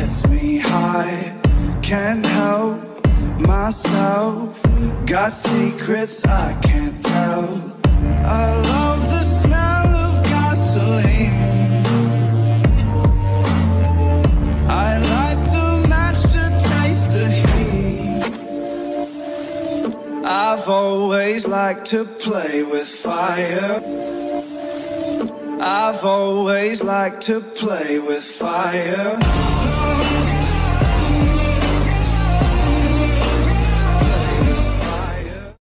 gets me high. Can't help myself, got secrets I can't tell. I love the smell of gasoline. I light the match to taste the heat. I've always liked to play with fire. I've always liked to play with fire.